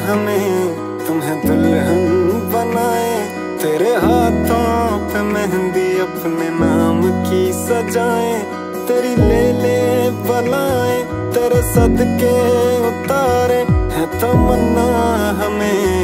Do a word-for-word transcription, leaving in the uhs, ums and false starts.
हमें तुम्हें दुल्हन बनाए, तेरे हाथों पे मेहंदी अपने नाम की सजाए, तेरी ले ले बलाएं तेरे सदके उतारे है तमन्ना हमें।